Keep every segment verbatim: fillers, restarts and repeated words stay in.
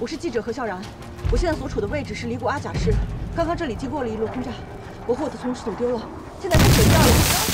我是记者何笑然，我现在所处的位置是离谷阿甲市。刚刚这里经过了一轮轰炸，我和我的同事走丢了，现在被水掉了。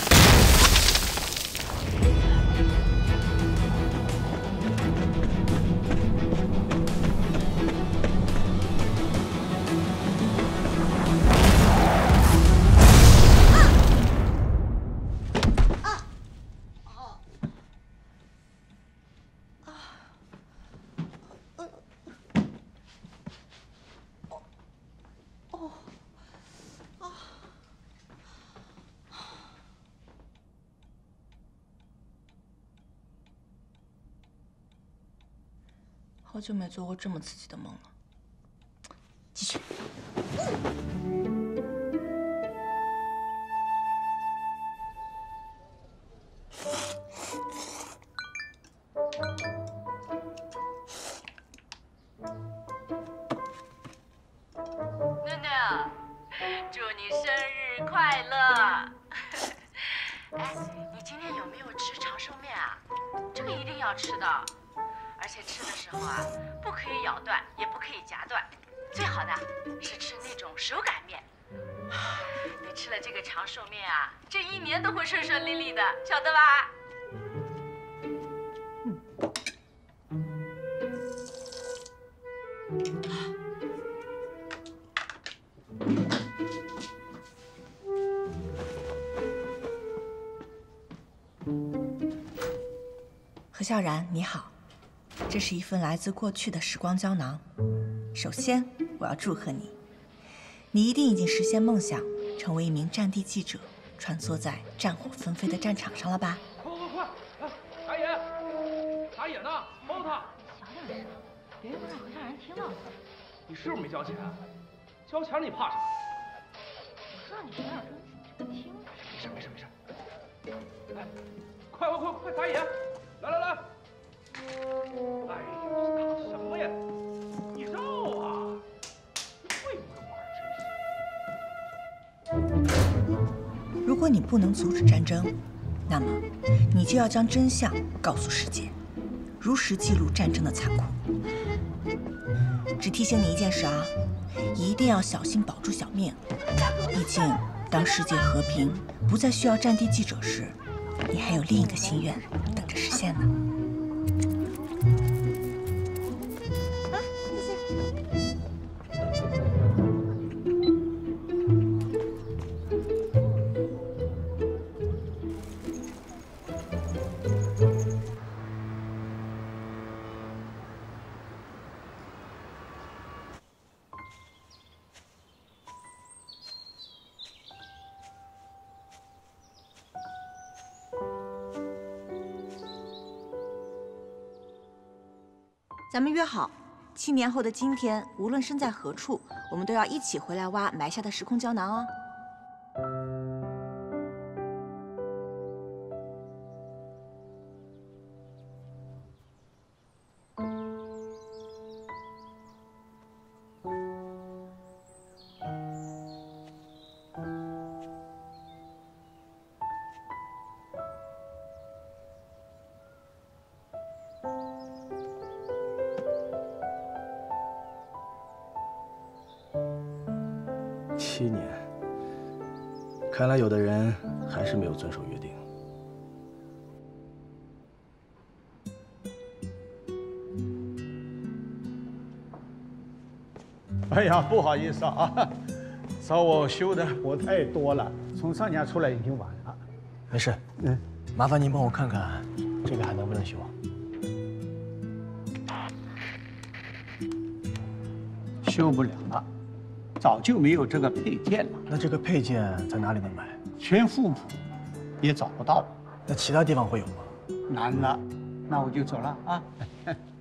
好久没做过这么刺激的梦了。继续。 囡囡，祝你生日快乐！哎，你今天有没有吃长寿面啊？这个一定要吃的。 而且吃的时候啊，不可以咬断，也不可以夹断，最好的是吃那种手擀面。你吃了这个长寿面啊，这一年都会顺顺利利的，晓得吧？ 何笑然，你好。 这是一份来自过去的时光胶囊。首先，我要祝贺你，你一定已经实现梦想，成为一名战地记者，穿梭在战火纷飞的战场上了吧？ 快快快！哎，打野，打野呢？包他！ 小点声，别会让何笑然听到。 你是不是没交钱？交钱你怕啥？ 我说让你小点声，你就不听。 没事没事没事。哎，快快快快打野！来来来！ 哎呦，打什么呀？你绕啊！会不会玩真是？ 如果你不能阻止战争，那么你就要将真相告诉世界，如实记录战争的残酷。只提醒你一件事啊，一定要小心保住小命。毕竟，当世界和平不再需要战地记者时，你还有另一个心愿等着实现呢。 咱们约好，七年后的今天，无论身在何处，我们都要一起回来挖埋下的时空胶囊哦。 七年，看来有的人还是没有遵守约定。 哎呀，不好意思啊，找我修的活太多了，从上家出来已经晚了。 没事，嗯，麻烦您帮我看看这个还能不能修啊？ 修不了了。 早就没有这个配件了。 那这个配件在哪里能买？ 全富普也找不到了。 那其他地方会有吗？ 难了，那我就走了啊。